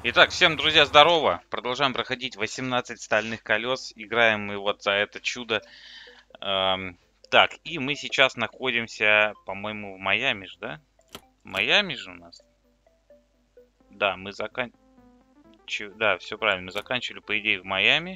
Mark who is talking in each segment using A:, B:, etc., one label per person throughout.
A: Итак, всем, друзья, здорово! Продолжаем проходить 18 стальных колес. Играем мы вот за это чудо. Так, и мы сейчас находимся, по-моему, в Майами же, да? Майами же у нас? Да, мы заканчивали... Да, все правильно. Мы заканчивали, по идее, в Майами.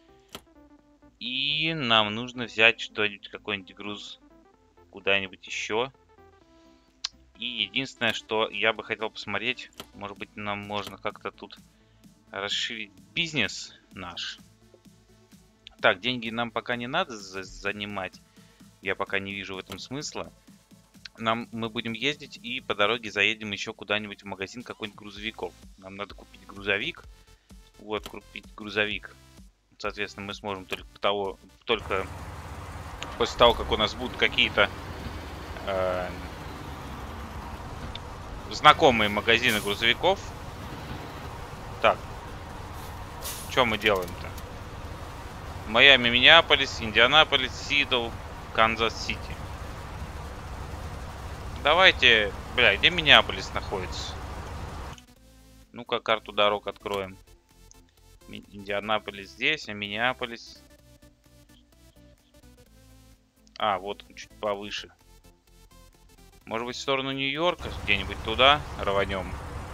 A: И нам нужно взять что-нибудь, какой-нибудь груз куда-нибудь еще. И единственное, что я бы хотел посмотреть, может быть, нам можно как-то тут расширить бизнес наш. Так, деньги нам пока не надо занимать. Я пока не вижу в этом смысла. Мы будем ездить и по дороге заедем еще куда-нибудь в магазин какой-нибудь грузовиков. Нам надо купить грузовик. Вот, купить грузовик. Соответственно, мы сможем только после того, как у нас будут какие-то э, знакомые магазины грузовиков. Так, что мы делаем-то? Майами, Миннеаполис, Индианаполис, Сидл, Канзас-Сити. Давайте, бля, где Миннеаполис находится? Ну-ка, карту дорог откроем. Индианаполис здесь, а Миннеаполис... А, вот он чуть повыше. Может быть, в сторону Нью-Йорка? Где-нибудь туда рванем.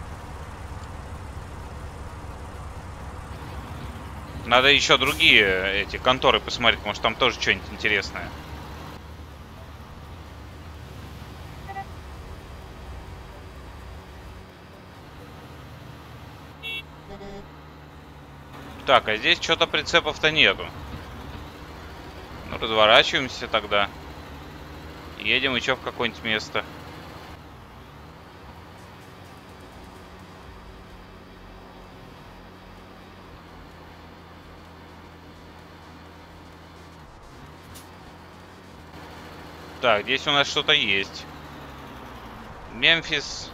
A: Надо еще другие эти конторы посмотреть. Может, там тоже что-нибудь интересное. Так, а здесь что-то прицепов-то нету. Ну, разворачиваемся тогда. Едем еще в какое-нибудь место. Так, здесь у нас что-то есть. Мемфис.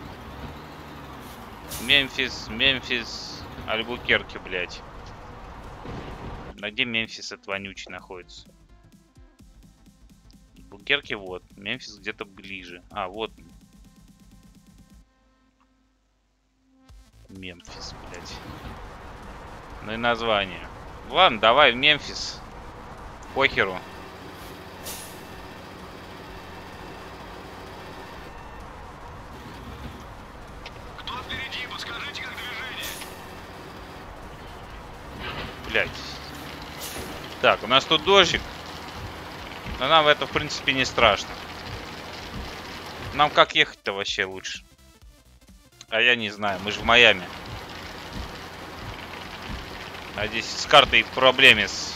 A: Мемфис. Альбукерки, блядь. А где Мемфис этот вонючий находится? Альбукерки вот. Мемфис где-то ближе. А, вот. Мемфис, блядь. Ну и название. Ладно, давай в Мемфис. Похеру.
B: Кто впереди? Подскажите, как движение?
A: Блядь. Так, у нас тут дождик. Но нам это, в принципе, не страшно. Нам как ехать-то вообще лучше? А я не знаю, мы же в Майами. А здесь с картой проблемы с...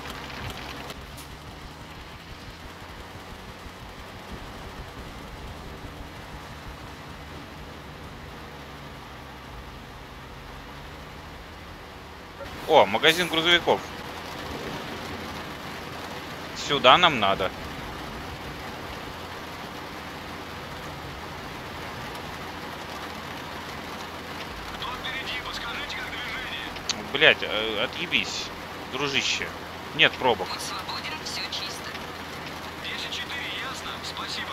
A: О, магазин грузовиков. Сюда нам надо.
B: Кто впереди? Подскажите, как движение?
A: Блять, отъебись, дружище. Нет пробок.
C: Свободен, все чисто.
B: 10-4, ясно? Спасибо.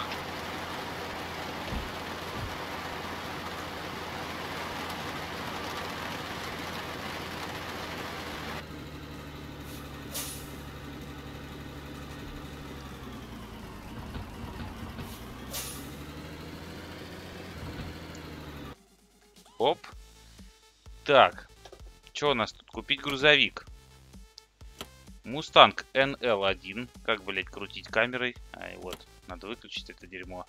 A: Оп. Так. Что у нас тут? Купить грузовик. Мустанг NL1. Как, блять, крутить камерой? Ай, вот. Надо выключить это дерьмо.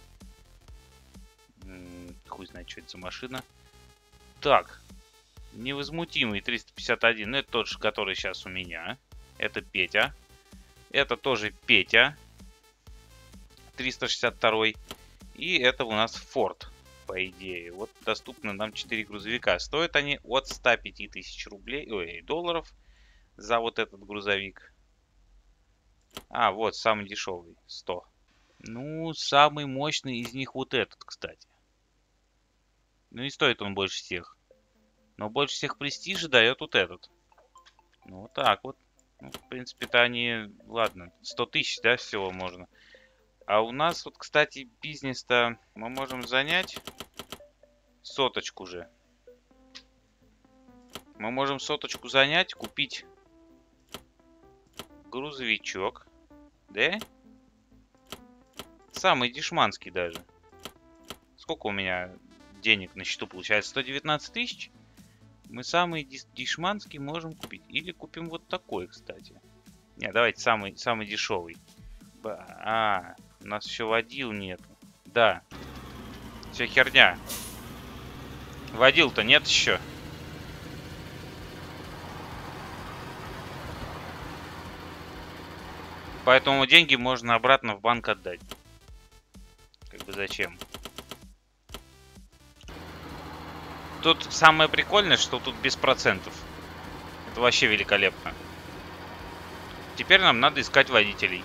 A: Хуй знает, что это за машина. Так. Невозмутимый 351. Это тот же, который сейчас у меня. Это Петя. Это тоже Петя. 362. И это у нас Ford, по идее. Вот доступны нам 4 грузовика. Стоят они от 105 тысяч рублей, ой, долларов за вот этот грузовик. А, вот, самый дешевый. 100. Ну, самый мощный из них вот этот, кстати. Ну и стоит он больше всех. Но больше всех престижа дает вот этот. Ну, вот так вот. Ну, в принципе-то они... Ладно, 100 тысяч, да, всего можно. А у нас вот, кстати, бизнес-то мы можем занять соточку же. Мы можем соточку занять, купить грузовичок. Да? Самый дешманский даже. Сколько у меня денег на счету получается? 119 тысяч. Мы самый дешманский можем купить. Или купим вот такой, кстати. Не, давайте самый дешевый. У нас еще водил нету. Да. Все херня. Водил-то нет еще. Поэтому деньги можно обратно в банк отдать. Как бы зачем? Тут самое прикольное, что тут без процентов. Это вообще великолепно. Теперь нам надо искать водителей.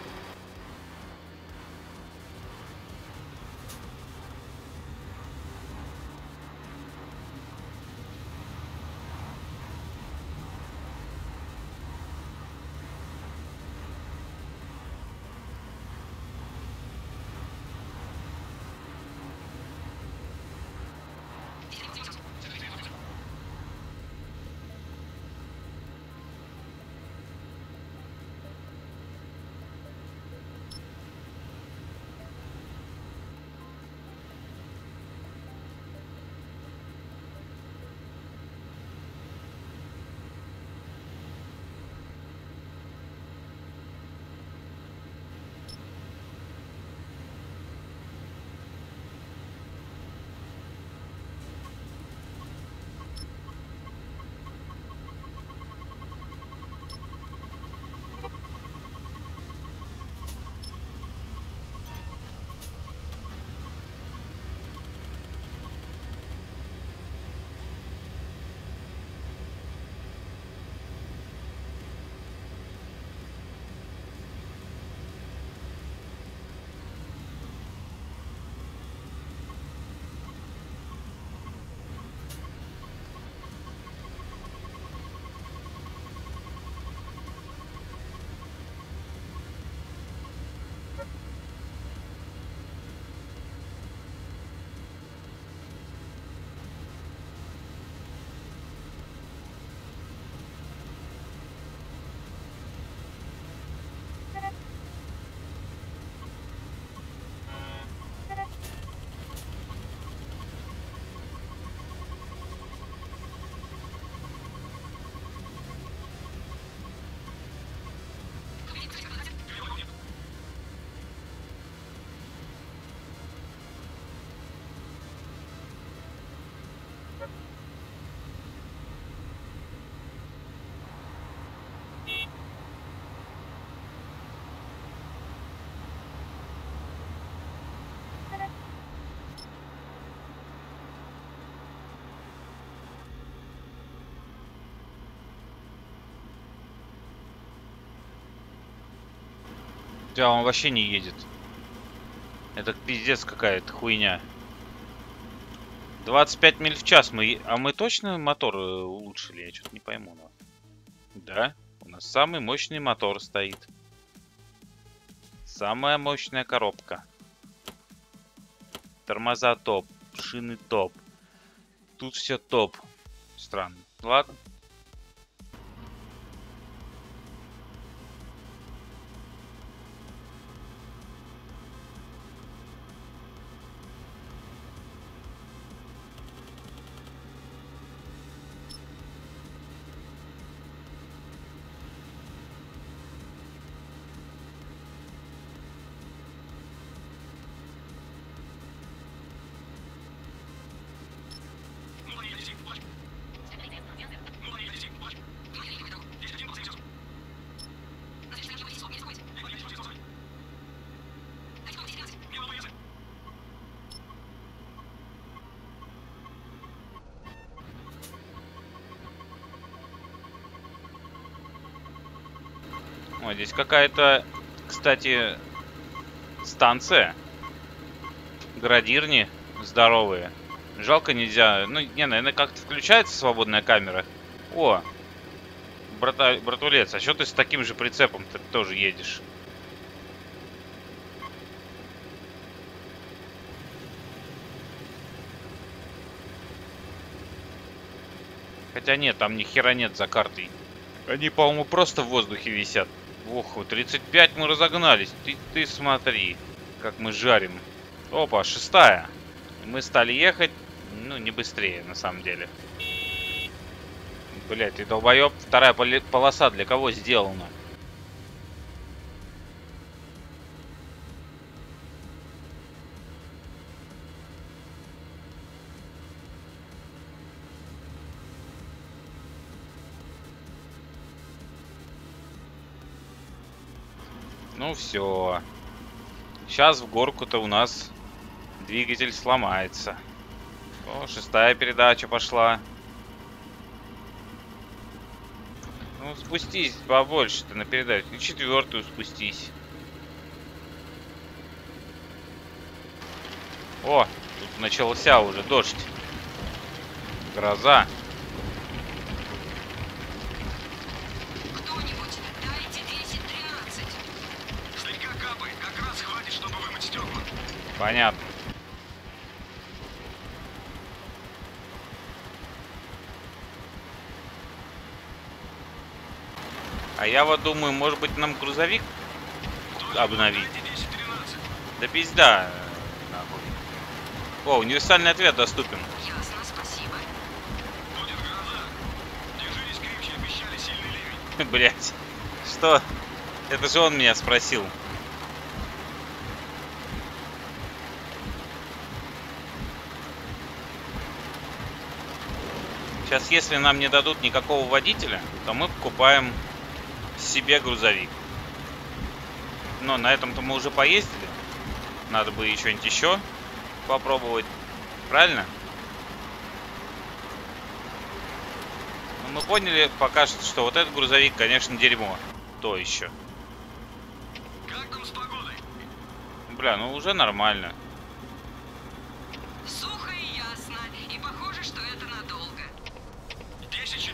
A: Да, он вообще не едет. Это пиздец какая-то хуйня. 25 миль в час мы... А мы точно мотор улучшили? Я что-то не пойму. Но... Да, у нас самый мощный мотор стоит. Самая мощная коробка. Тормоза топ. Шины топ. Тут все топ. Странно. Ладно. О, здесь какая-то, кстати, станция. Градирни здоровые. Жалко нельзя. Ну, не, наверное, как-то включается свободная камера. О, братулец, а что ты с таким же прицепом ты тоже едешь? Хотя нет, там ни хера нет за картой. Они, по-моему, просто в воздухе висят. Ох, 35 мы разогнались. Ты смотри, как мы жарим. Опа, 6-я. Мы стали ехать, ну, не быстрее, на самом деле. Блять, ты долбоеб. 2-я полоса для кого сделана? Ну все. Сейчас в горку-то у нас двигатель сломается. О, 6-я передача пошла. Ну, спустись побольше ты на передачу. И 4-ю спустись. О, тут начался уже дождь. Гроза.
B: Кто-нибудь, дайте 10-13. Слегка капает, как раз хватит, чтобы вымыть стекла.
A: Понятно. А я вот думаю, может быть, нам грузовик обновить?
B: Дайте 10-13.
A: Да пизда. Нахуй. О, универсальный ответ доступен.
B: Ясно, спасибо. Будет гроза. Держись крепче, обещали сильный ливень.
A: Блять. Что? Это же он меня спросил. Сейчас, если нам не дадут никакого водителя, то мы покупаем себе грузовик. Но на этом-то мы уже поездили. Надо бы что-нибудь еще попробовать. Правильно? Но мы поняли пока что вот этот грузовик, конечно, дерьмо. То еще.
B: Как там с погодой?
A: Бля, ну уже нормально.
B: Сухо и ясно. И похоже, что это надолго. 10-4.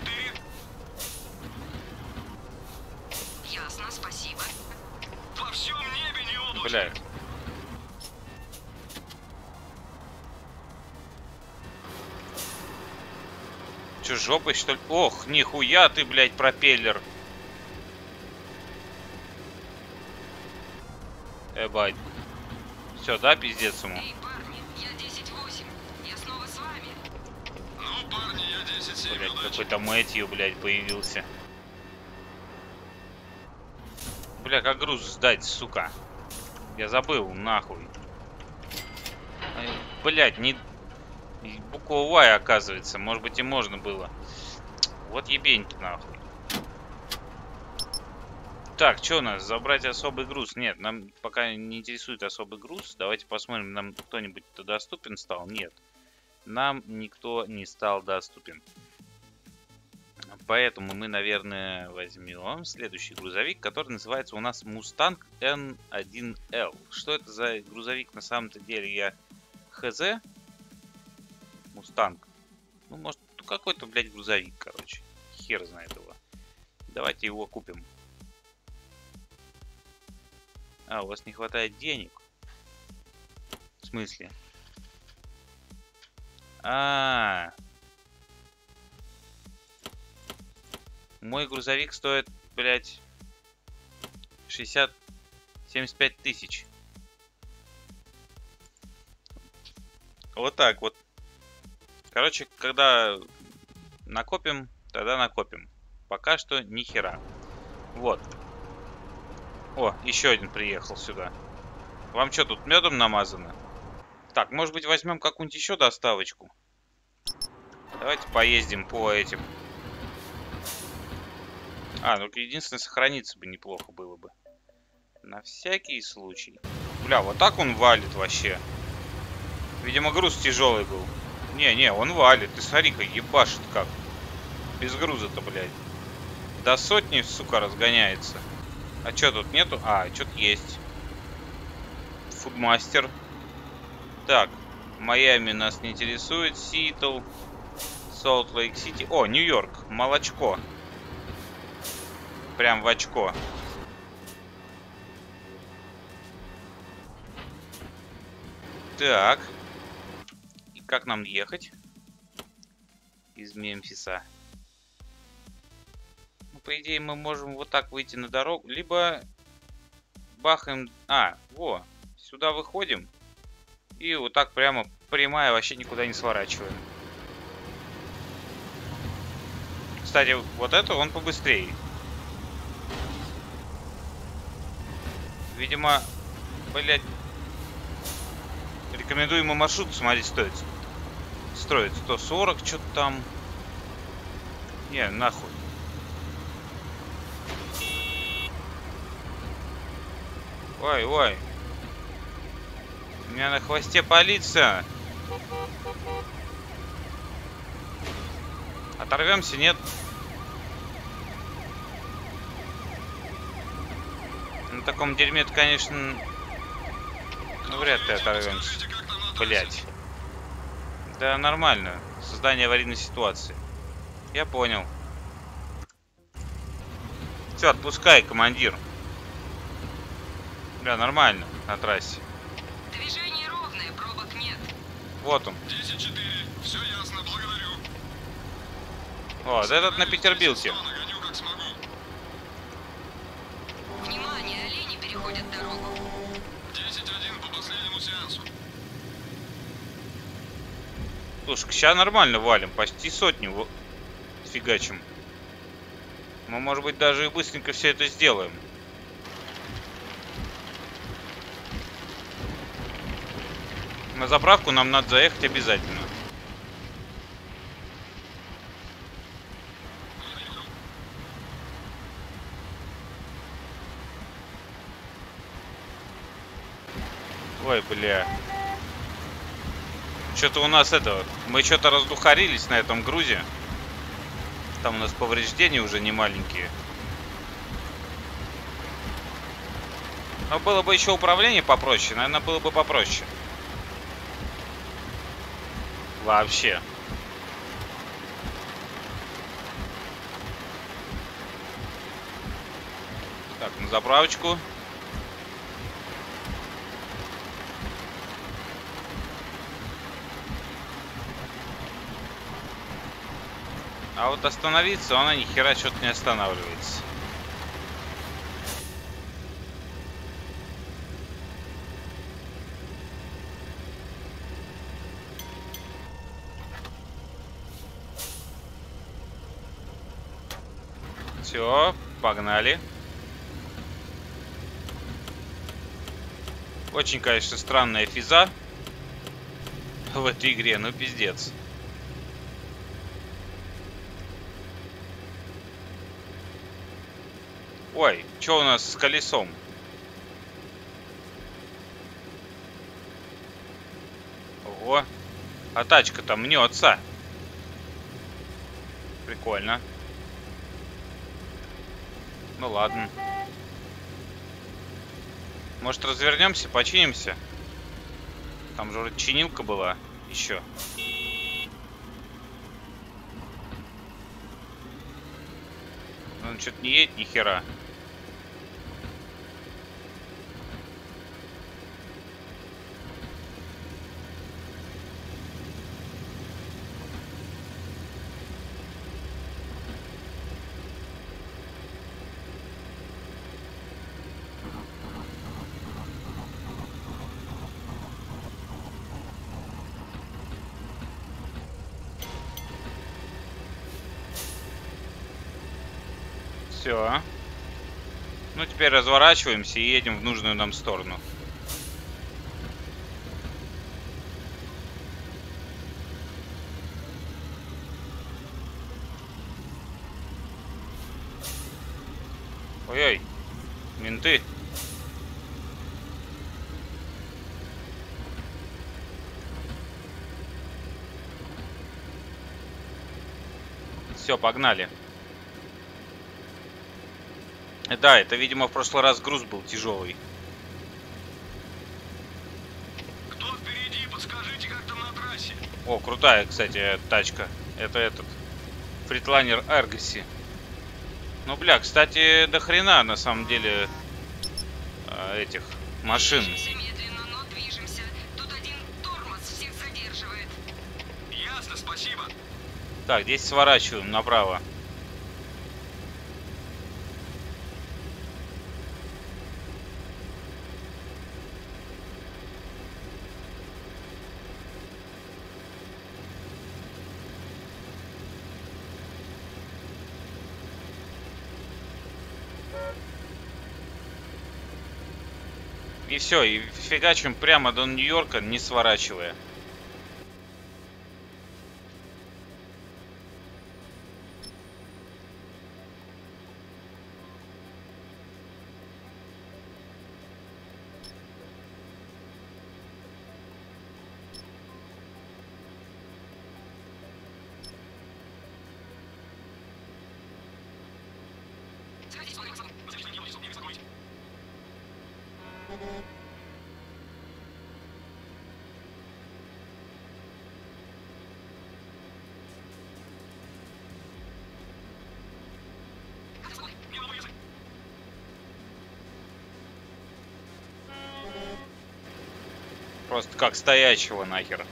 B: Ясно, спасибо. Во всем небе не облачко.
A: Бля. Че, жопой, что ли? Ох, нихуя ты, блядь, пропеллер. Бать. Все, да, пиздец ему?
B: Эй, парни, я 10-8. Я снова с вами. Ну, парни, я 10-7.
A: Блядь, какой-то Мэтью, блядь, появился. Бля, как груз сдать, сука? Я забыл, нахуй. Блядь, не... Буква Y, оказывается. Может быть, и можно было. Вот ебень-то, нахуй. Так, что у нас? Забрать особый груз? Нет, нам пока не интересует особый груз. Давайте посмотрим, нам кто-нибудь-то доступен стал? Нет. Нам никто не стал доступен. Поэтому мы, наверное, возьмем следующий грузовик, который называется у нас Mustang N1L. Что это за грузовик на самом-то деле, я хз. Mustang. Ну, может, какой-то, блядь, грузовик, короче. Хер знает его. Давайте его купим. А, у вас не хватает денег? В смысле? Мой грузовик стоит, блядь, 75 тысяч. Вот так вот. Короче, когда накопим, тогда накопим. Пока что ни хера. Вот. О, еще один приехал сюда. Вам что, тут медом намазано? Так, может быть, возьмем какую-нибудь еще доставочку? Давайте поездим по этим. А, ну единственное, сохраниться бы неплохо было бы. На всякий случай. Бля, вот так он валит вообще. Видимо, груз тяжелый был. Не, он валит. Ты смотри-ка, ебашит как. Без груза-то, блядь. До сотни, сука, разгоняется. А что тут нету? А, что-то есть. Фудмастер. Так, Майами нас не интересует. Сиэтл. Солт-Лейк-Сити. О, Нью-Йорк. Молочко. Прям в очко. Так. И как нам ехать? Из Мемфиса. по идее, мы можем вот так выйти на дорогу, либо бахаем... А, во, сюда выходим. И вот так прямо прямая, вообще никуда не сворачиваем. Кстати, вот это он побыстрее. Видимо, блять, рекомендуемый маршрут, смотрите, стоит. Строить 140, что-то там. Не, нахуй. Ой, ой. У меня на хвосте полиция. Оторвемся, нет? На таком дерьме это, конечно, ну, вряд ли оторвемся. Блять. Да, нормально. Создание аварийной ситуации. Я понял. Все, отпускай, командир. Да, нормально на трассе.
B: Движение ровное, пробок нет.
A: Вот он.
B: 10-4. Все ясно, благодарю.
A: Вот, этот на Петербилке.
B: Нагоню, как смогу. Внимание, олени переходят дорогу. 10-1 по последнему сеансу.
A: Слушай, сейчас нормально валим. Почти сотню фигачим. Мы, может быть, даже и быстренько все это сделаем. На заправку нам надо заехать обязательно. Ой, бля. Что-то у нас это... Мы что-то раздухарились на этом грузе. Там у нас повреждения уже не маленькие. Но было бы еще управление попроще. Наверное, было бы попроще. Вообще. Так, на заправочку. А вот остановиться, она ни хера что-то не останавливается. Все, погнали. Очень, конечно, странная физа в этой игре, ну пиздец. Ой, что у нас с колесом? Ого. А тачка там мнется. Прикольно. Ну ладно. Может, развернемся, починимся? Там же вроде чинилка была еще. Он что-то не едет ни хера. Все. Ну, теперь разворачиваемся и едем в нужную нам сторону. Ой-ой, менты. Все, погнали. Да, это, видимо, в прошлый раз груз был тяжелый.
B: Кто впереди, подскажите, как там на трассе.
A: О, крутая, кстати, тачка. Это этот Фритлайнер Argosy. Ну, бля, кстати, до хрена на самом деле этих машин.
B: Движемся медленно, но движемся. Тут один тормоз всех задерживает. Ясно, спасибо.
A: Так, здесь сворачиваем направо. И все, и фигачим прямо до Нью-Йорка, не сворачивая. Просто как стоячего нахер.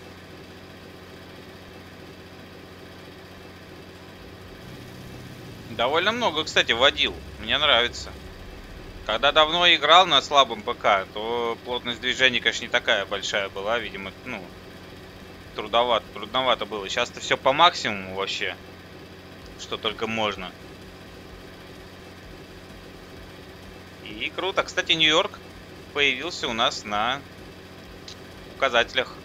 A: Довольно много, кстати, водил. Мне нравится. Когда давно играл на слабом ПК, то плотность движения, конечно, не такая большая была. Видимо, ну, трудновато было. Сейчас-то все по максимуму вообще. Что только можно. И круто. Кстати, Нью-Йорк появился у нас на указателях.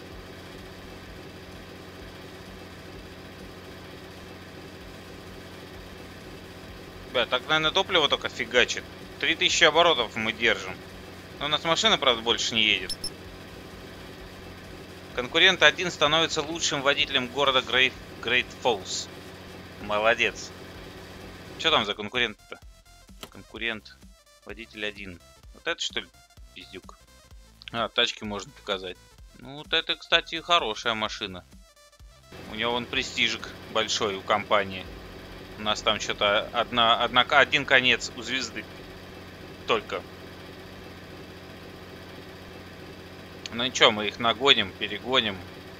A: Бля, так, наверное, топливо только фигачит. 3000 оборотов мы держим. Но у нас машина, правда, больше не едет. Конкурент 1 становится лучшим водителем города Грейт Фоллс. Молодец. Что там за конкурент-то? Конкурент. Водитель 1. Вот это, что ли, пиздюк? А, тачки можно показать. Ну, вот это, кстати, хорошая машина. У него вон престижик большой у компании. У нас там что-то один конец у звезды. Только. Ну ничего, мы их нагоним, перегоним.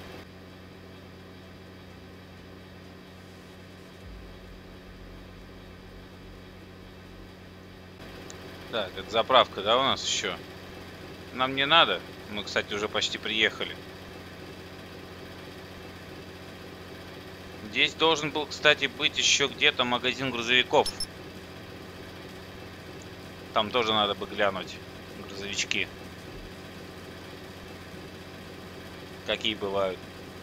A: Так, это заправка, да, у нас еще? Нам не надо. Мы, кстати, уже почти приехали. Здесь должен был, кстати, быть еще где-то магазин грузовиков. Там тоже надо бы глянуть. Грузовички. Какие бывают.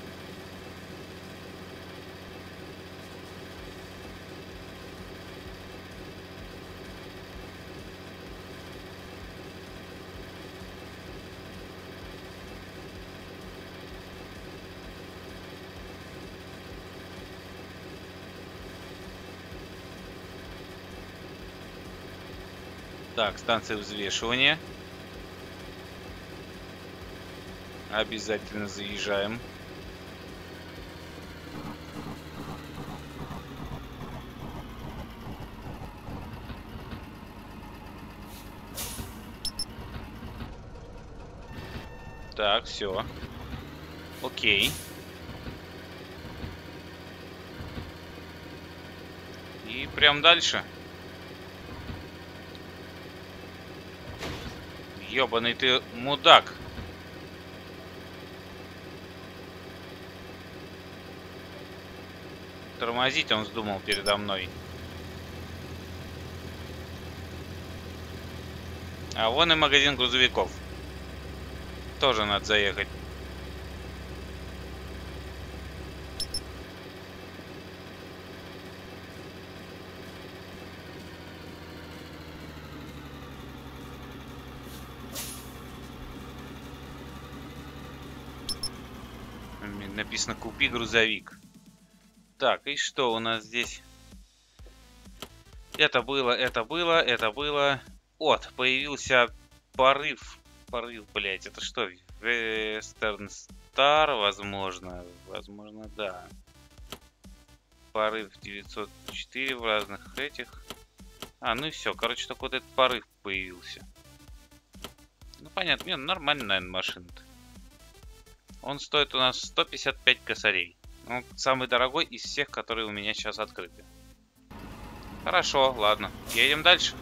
A: Так, станция взвешивания. Обязательно заезжаем. Так, все. Окей. И прям дальше. Ёбаный ты мудак. Тормозить он вздумал передо мной. А вон и магазин грузовиков. Тоже надо заехать. Написано «Купи грузовик». Так, и что у нас здесь? Это было. Вот, появился порыв. Порыв, блять, это что? Western Star, возможно. Возможно, да. Порыв 904 в разных этих. А, ну и все. Короче, только вот этот порыв появился. Ну, понятно. Не, нормально, наверное, машина-то. Он стоит у нас 155 косарей. Он самый дорогой из всех, которые у меня сейчас открыты. Хорошо, ладно. Едем дальше.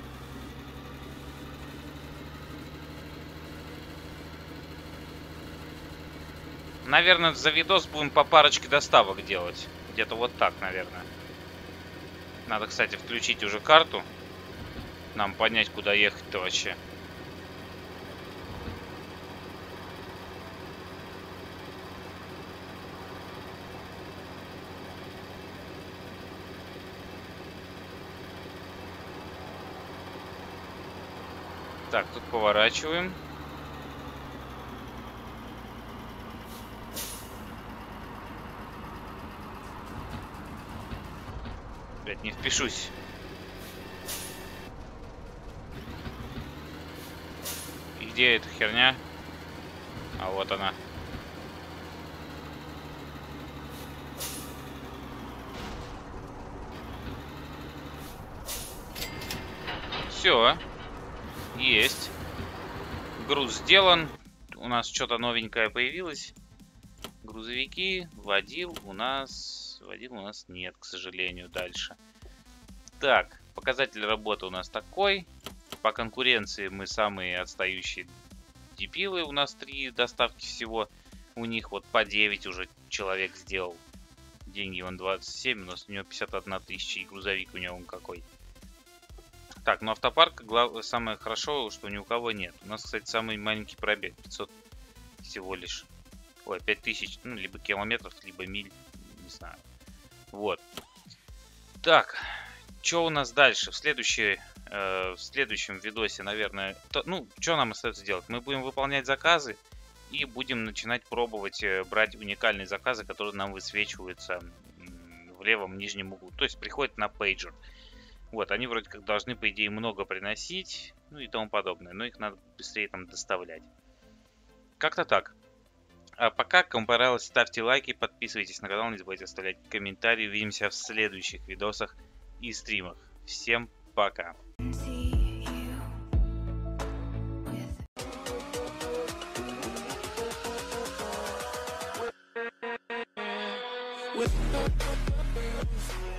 A: Наверное, за видос будем по парочке доставок делать. Где-то вот так, наверное. Надо, кстати, включить уже карту. Нам понять, куда ехать-то вообще. Так, тут поворачиваем. Опять не впишусь. И где эта херня? А вот она. Все. Есть. Груз сделан. У нас что-то новенькое появилось. Грузовики. Водил у нас нет, к сожалению, дальше. Так, показатель работы у нас такой. По конкуренции мы самые отстающие дебилы. У нас 3 доставки всего. У них вот по 9 уже человек сделал. Деньги вон 27, у него 51 тысяча. И грузовик у него он какой. Так, ну автопарк, самое хорошо, что ни у кого нет. У нас, кстати, самый маленький пробег. 500 всего лишь. Ой, 5000, ну, либо километров, либо миль. Не знаю. Вот. Так, что у нас дальше? В следующем видосе, наверное... ну, что нам остается делать? Мы будем выполнять заказы и будем начинать пробовать брать уникальные заказы, которые нам высвечиваются в левом нижнем углу. То есть приходят на пейджер. Вот, они вроде как должны, по идее, много приносить, ну и тому подобное. Но их надо быстрее там доставлять. Как-то так. А пока, кому понравилось, ставьте лайки, подписывайтесь на канал, не забывайте оставлять комментарии. Увидимся в следующих видосах и стримах. Всем пока.
C: With